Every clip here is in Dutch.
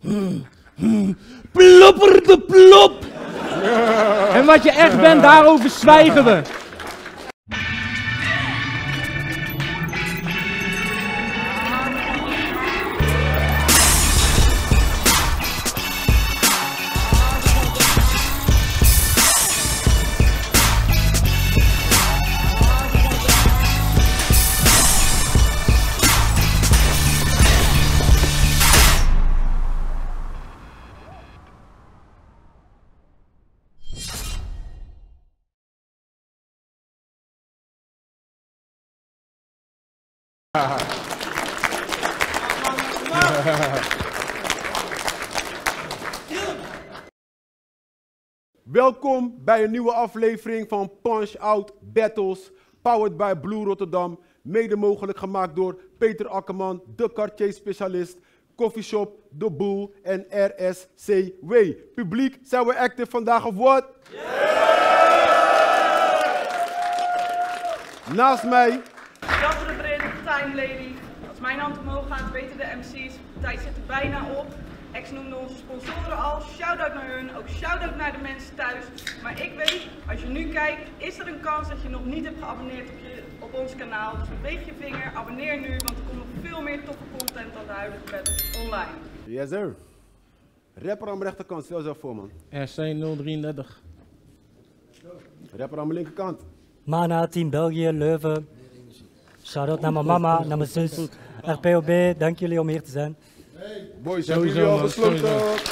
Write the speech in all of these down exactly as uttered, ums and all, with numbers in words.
Plopper de plop! En wat je echt bent, daarover zwijgen we. Welkom bij een nieuwe aflevering van Punch Out Battles, powered by Blue Rotterdam, mede mogelijk gemaakt door Peter Akkerman, de Cartier-specialist, Coffeeshop, De Boel en R S C W. Publiek, zijn we active vandaag of wat? Yeah! Naast mij... Dat is de Brit, Time Lady. Als mijn hand omhoog gaat, weten de M C's. De tijd zit er bijna op. Ex noemde onze sponsoren al. Shout-out naar hun, ook shout-out naar de mensen thuis. Maar ik weet, als je nu kijkt, is er een kans dat je nog niet hebt geabonneerd op, je, op ons kanaal. Dus beweeg je vinger, abonneer nu, want er komt nog veel meer toffe content dan de huidige battles online. Yes sir. Rapper aan mijn rechterkant, stel jezelf voor man. R C nul drieëndertig. Rapper aan mijn linkerkant. Mana, Team België, Leuven. Shout-out naar mijn mama, naar mijn zus. R P O B, dank jullie om hier te zijn. Boys, hebben jullie al besloten?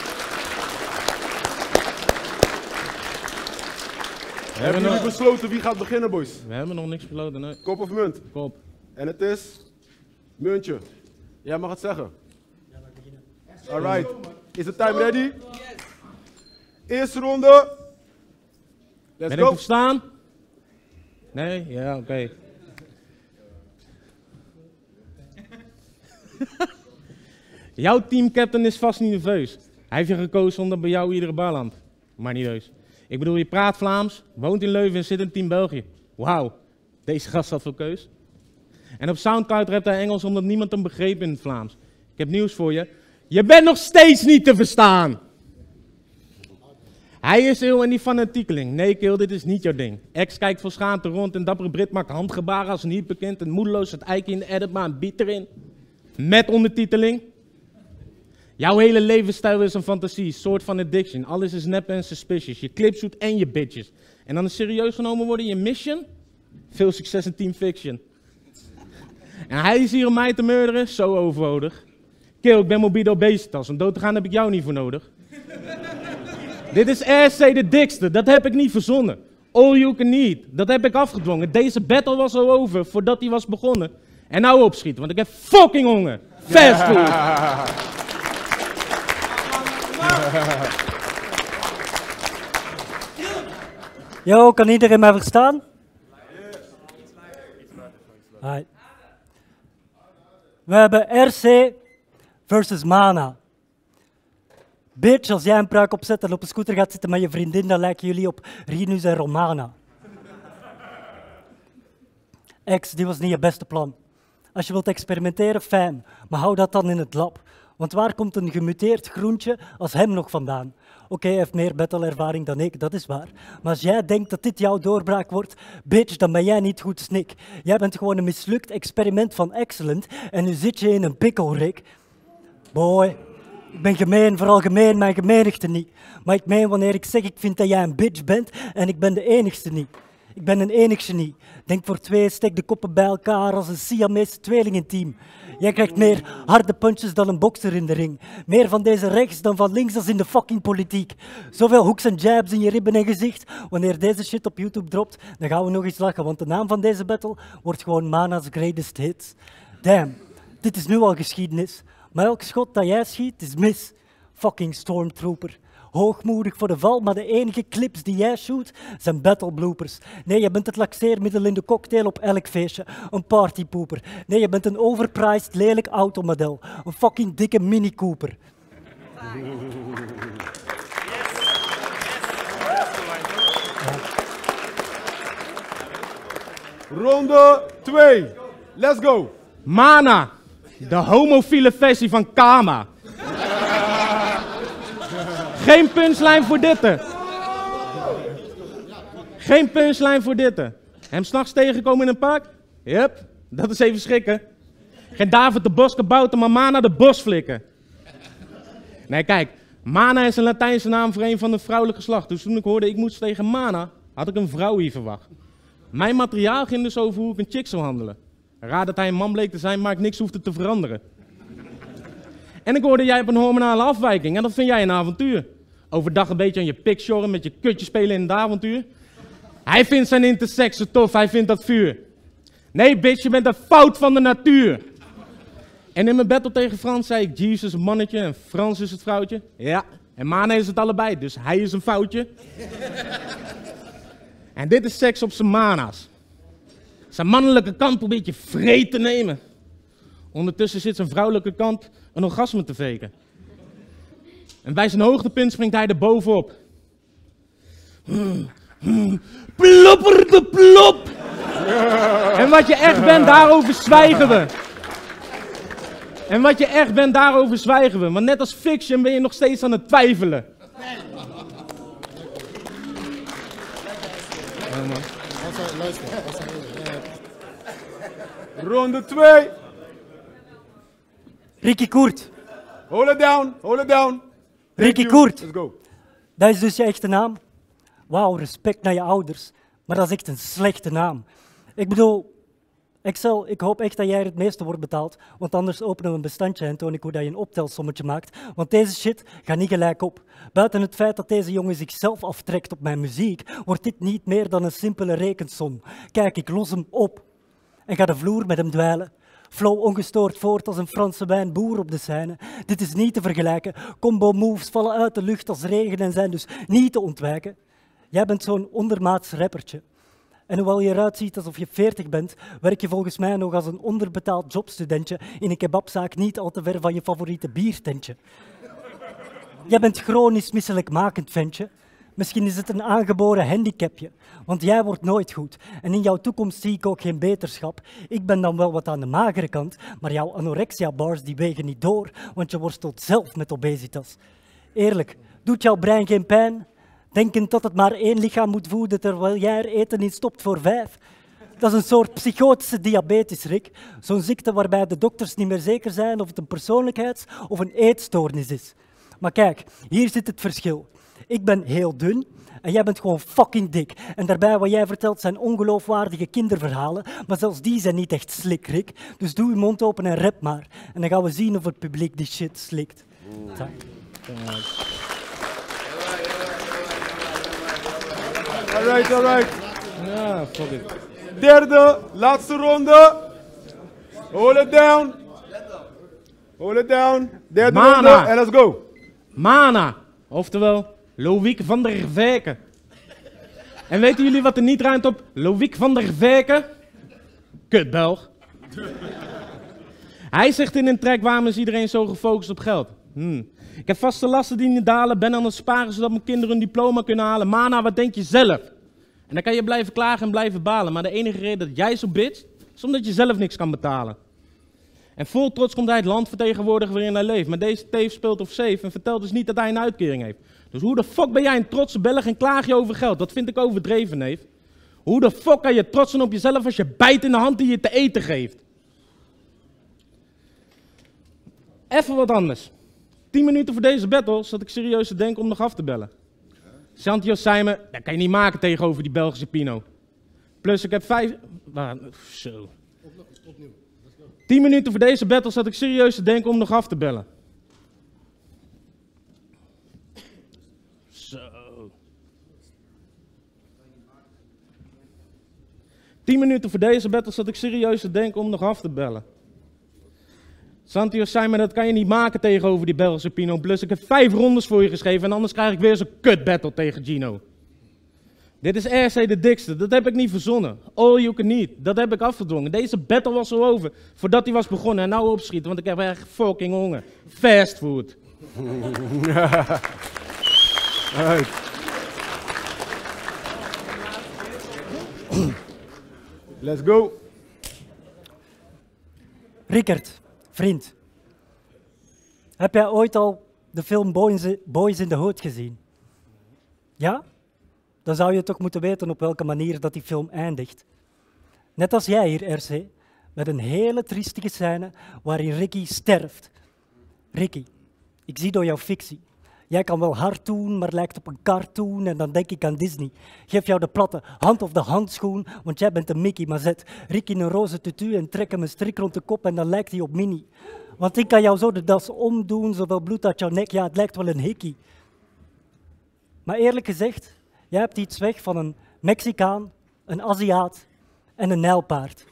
Hebben jullie besloten wie gaat beginnen, boys? We hebben nog niks besloten, nee. Kop of munt? Kop. En het is... Muntje. Jij mag het zeggen. Ja, we beginnen. Alright. Is de time ready? Yes. Eerste ronde. Let's ben go. ik verstaan? Nee? Ja, oké. Okay. Jouw teamcaptain is vast niet nerveus. Hij heeft je gekozen omdat bij jou iedere bal landt. Maar niet heus. Ik bedoel, je praat Vlaams, woont in Leuven en zit in Team België. Wauw, deze gast had veel keus. En op Soundcloud rapt hij Engels omdat niemand hem begreep in het Vlaams. Ik heb nieuws voor je. Je bent nog steeds niet te verstaan. Hij is eeuw en die fanatiekeling. Nee, Keel, dit is niet jouw ding. Ex kijkt vol schaamte rond en dappere Brit maakt handgebaren als niet bekend. En moedeloos het eikje in de edit, maar een beat erin. Met ondertiteling. Jouw hele levensstijl is een fantasie, soort van addiction. Alles is nep en suspicious. Je clipshoot en je bitches. En dan is serieus genomen worden je mission? Veel succes in Team Fiction. En hij is hier om mij te murderen? Zo overbodig. Kill, ik ben morbide obesitas. Om dood te gaan heb ik jou niet voor nodig. Dit is R C de dikste, dat heb ik niet verzonnen. All you can eat, dat heb ik afgedwongen. Deze battle was al over voordat hij was begonnen. En nou opschieten, want ik heb fucking honger. Fast food. Ja. Yo, kan iedereen mij verstaan? Hi. We hebben R C versus Mana. Bitch, als jij een pruik opzet en op een scooter gaat zitten met je vriendin, dan lijken jullie op Rinus en Romana. Ex, die was niet je beste plan. Als je wilt experimenteren, fijn, maar hou dat dan in het lab. Want waar komt een gemuteerd groentje als hem nog vandaan? Oké, okay, hij heeft meer battle-ervaring dan ik, dat is waar. Maar als jij denkt dat dit jouw doorbraak wordt, bitch, dan ben jij niet goed snik. Jij bent gewoon een mislukt experiment van Excellent en nu zit je in een pikkelrik. Boy, ik ben gemeen, vooral gemeen, mijn gemeenigte niet. Maar ik meen wanneer ik zeg ik vind dat jij een bitch bent en ik ben de enigste niet. Ik ben een enig genie. Denk voor twee, steek de koppen bij elkaar als een Siamese tweelingenteam. Jij krijgt meer harde punches dan een bokser in de ring. Meer van deze rechts dan van links als in de fucking politiek. Zoveel hooks en jabs in je ribben en gezicht. Wanneer deze shit op YouTube dropt, dan gaan we nog eens lachen. Want de naam van deze battle wordt gewoon Mana's Greatest Hits. Damn, dit is nu al geschiedenis. Maar elk schot dat jij schiet is mis. Fucking Stormtrooper. Hoogmoedig voor de val, maar de enige clips die jij shoot zijn battle bloopers. Nee, je bent het laxeermiddel in de cocktail op elk feestje. Een partypooper. Nee, je bent een overpriced, lelijk automodel. Een fucking dikke Mini Cooper. Ronde twee. Let's go. Mana, de homofiele versie van Kama. Geen punchline voor dit. Geen punchline voor dit. Hem s'nachts tegenkomen in een park? Yep, dat is even schrikken. Geen David de Boskabouter, maar Mana de Bosflikker. Nee, kijk, Mana is een Latijnse naam voor een van de vrouwelijke geslacht. Dus toen ik hoorde ik moest tegen Mana, had ik een vrouw hier verwacht. Mijn materiaal ging dus over hoe ik een chick zou handelen. Raar dat hij een man bleek te zijn, maar ik niks hoefde te veranderen. En ik hoorde jij hebt een hormonale afwijking en dat vind jij een avontuur. Overdag een beetje aan je pik sjorren met je kutje spelen in het avontuur. Hij vindt zijn intersexen tof, hij vindt dat vuur. Nee bitch, je bent een fout van de natuur. En in mijn battle tegen Frans zei ik, Jesus is een mannetje en Frans is het vrouwtje. Ja, en Mane is het allebei, dus hij is een foutje. En dit is seks op zijn mana's. Zijn mannelijke kant probeert je vreed te nemen. Ondertussen zit zijn vrouwelijke kant een orgasme te faken. En bij zijn hoogtepunt springt hij er bovenop. Hmm, hmm, plopper de plop! En wat je echt bent, daarover zwijgen we. En wat je echt bent, daarover zwijgen we. Want net als Fiction ben je nog steeds aan het twijfelen. Ronde twee. Ricky Koert. Hold it down, hold it down. Thank Ricky you. Koert. Let's go. Dat is dus je echte naam? Wauw, respect naar je ouders. Maar dat is echt een slechte naam. Ik bedoel, Excel, ik hoop echt dat jij er het meeste wordt betaald, want anders openen we een bestandje en toon ik hoe dat je een optelsommetje maakt. Want deze shit gaat niet gelijk op. Buiten het feit dat deze jongen zichzelf aftrekt op mijn muziek, wordt dit niet meer dan een simpele rekensom. Kijk, ik los hem op en ga de vloer met hem dweilen. Flow ongestoord voort als een Franse wijnboer op de scène. Dit is niet te vergelijken. Combo moves vallen uit de lucht als regen en zijn dus niet te ontwijken. Jij bent zo'n ondermaats rappertje. En hoewel je eruit ziet alsof je veertig bent, werk je volgens mij nog als een onderbetaald jobstudentje in een kebabzaak niet al te ver van je favoriete biertentje. Jij bent chronisch misselijkmakend ventje. Misschien is het een aangeboren handicapje, want jij wordt nooit goed. En in jouw toekomst zie ik ook geen beterschap. Ik ben dan wel wat aan de magere kant, maar jouw anorexia-bars die wegen niet door, want je worstelt zelf met obesitas. Eerlijk, doet jouw brein geen pijn? Denkend dat het maar één lichaam moet voeden terwijl jij er eten in stopt voor vijf? Dat is een soort psychotische diabetes, Rick. Zo'n ziekte waarbij de dokters niet meer zeker zijn of het een persoonlijkheids- of een eetstoornis is. Maar kijk, hier zit het verschil. Ik ben heel dun en jij bent gewoon fucking dik. En daarbij wat jij vertelt zijn ongeloofwaardige kinderverhalen, maar zelfs die zijn niet echt slik, Rick. Dus doe je mond open en rap maar. En dan gaan we zien of het publiek die shit slikt. Dank. Alright, alright. Ja, fuck it. Derde, laatste ronde. Hold it down. Hold it down. Derde Mana. ronde en let's go. Mana, oftewel Loïc van der Veken. En weten jullie wat er niet ruimt op Loïc van der Veken? Kut Belg. Hij zegt in een track, waarom is iedereen zo gefocust op geld? Hmm. Ik heb vaste lasten die niet dalen, ben aan het sparen zodat mijn kinderen een diploma kunnen halen. Mana, wat denk je zelf? En dan kan je blijven klagen en blijven balen, maar de enige reden dat jij zo bitcht, is omdat je zelf niks kan betalen. En vol trots komt hij het land vertegenwoordigen waarin hij leeft. Maar deze teef speelt of safe en vertelt dus niet dat hij een uitkering heeft. Dus hoe de fuck ben jij een trotse Belg en klaag je over geld? Dat vind ik overdreven, neef. Hoe de fuck kan je trots zijn op jezelf als je bijt in de hand die je te eten geeft? Even wat anders. Tien minuten voor deze battle zat ik serieus te denken om nog af te bellen. Santiago zei me, dat kan je niet maken tegenover die Belgische Pino. Plus ik heb vijf... Ah, zo. Tien minuten voor deze battle zat ik serieus te denken om nog af te bellen. Zo. Tien minuten voor deze battle zat ik serieus te denken om nog af te bellen. Santiago zei me, dat kan je niet maken tegenover die Belgische Pino. Plus ik heb vijf rondes voor je geschreven en anders krijg ik weer zo'n kut battle tegen Gino. Dit is R C de dikste, dat heb ik niet verzonnen. All you can eat, dat heb ik afgedwongen. Deze battle was al over, voordat hij was begonnen. En nou opschieten, want ik heb echt fucking honger. Fast food. Let's go. Rickert, vriend. Heb jij ooit al de film Boys, Boys in the Hood gezien? Ja? Dan zou je toch moeten weten op welke manier dat die film eindigt. Net als jij hier, R C, met een hele triestige scène waarin Ricky sterft. Ricky, ik zie door jouw fictie. Jij kan wel hard doen, maar lijkt op een cartoon en dan denk ik aan Disney. Geef jou de platte hand of de handschoen, want jij bent een Mickey, maar zet Ricky een roze tutu en trek hem een strik rond de kop en dan lijkt hij op Minnie. Want ik kan jou zo de das omdoen, zoveel bloed uit jouw nek, ja, het lijkt wel een hikkie. Maar eerlijk gezegd, jij hebt iets weg van een Mexicaan, een Aziat en een nijlpaard.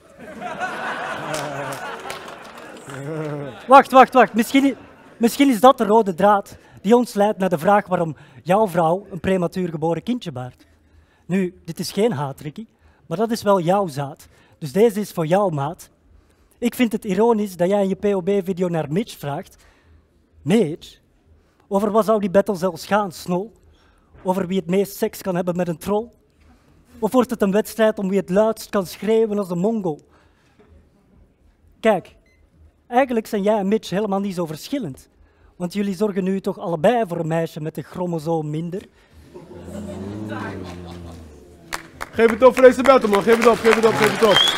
Wacht, wacht, wacht. Misschien, misschien is dat de rode draad die ons leidt naar de vraag waarom jouw vrouw een prematuur geboren kindje baart. Nu, dit is geen haat, Ricky, maar dat is wel jouw zaad. Dus deze is voor jou, maat. Ik vind het ironisch dat jij in je P O B-video naar Mitch vraagt. Mitch? Over wat zou die battle zelfs gaan, snol? Over wie het meest seks kan hebben met een troll? Of wordt het een wedstrijd om wie het luidst kan schreeuwen als een Mongool? Kijk, eigenlijk zijn jij en Mitch helemaal niet zo verschillend. Want jullie zorgen nu toch allebei voor een meisje met een chromosoom minder. Geef het op voor deze battle, man. Geef het op, geef het op, geef het op.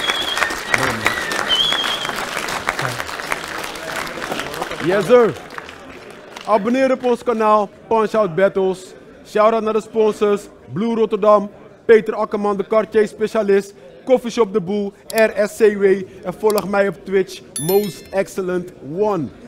Yes, sir. Abonneer op ons kanaal, Punch Out Battles. Shout-out naar de sponsors, Blue Rotterdam, Peter Akkerman, de Cartier specialist, Coffeeshop De Boel, R S C W en volg mij op Twitch, Most Excellent One.